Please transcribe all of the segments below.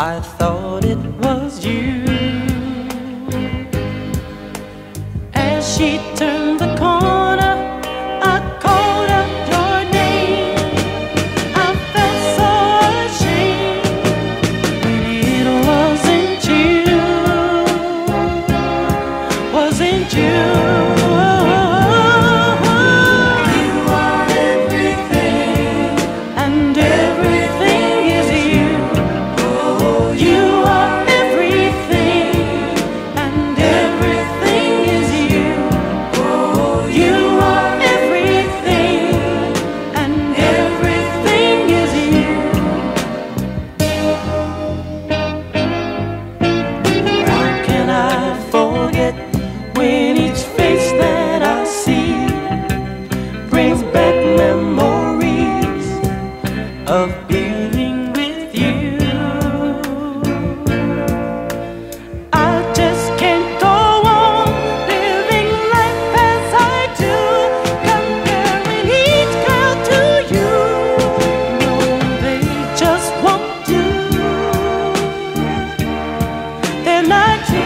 I thought it was you. As she turned the corner, I called out your name. I felt so ashamed when it wasn't you. Wasn't you? Of being with you, I just can't go on living life as I do, comparing each girl to you. No, they just won't do. They're not you.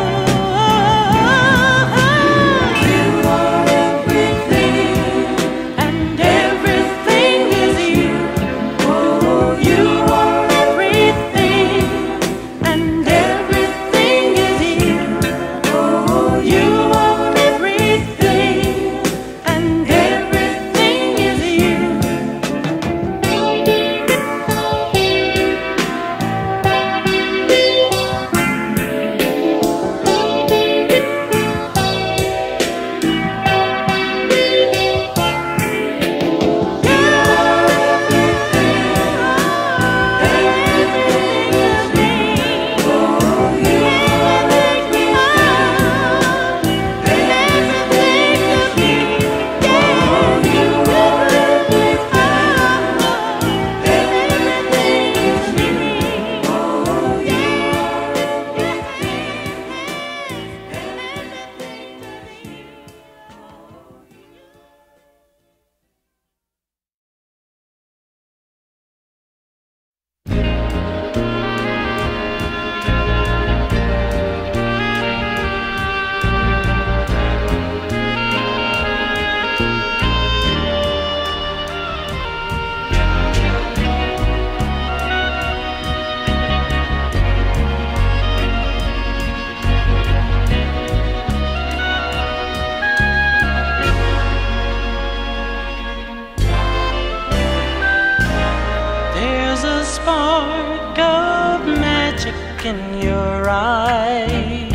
Spark of magic in your eye.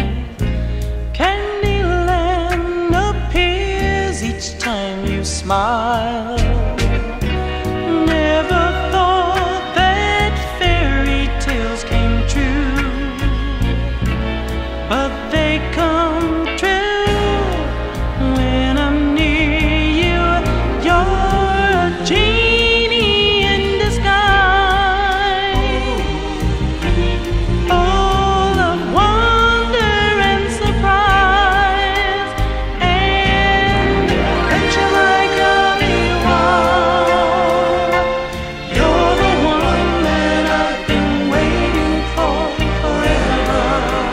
Candyland appears each time you smile. Never thought that fairy tales came true, but they come true when I'm near you. You're a genie in disguise, full of wonder and surprise, and betcha by golly wow, you're the one that I've been waiting for forever,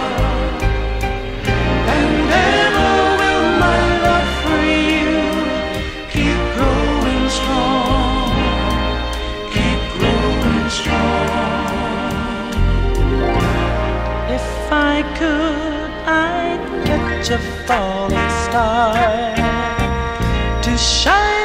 and ever will my love for you keep growing strong, keep growing strong. If I could, I'd catch a falling star to shine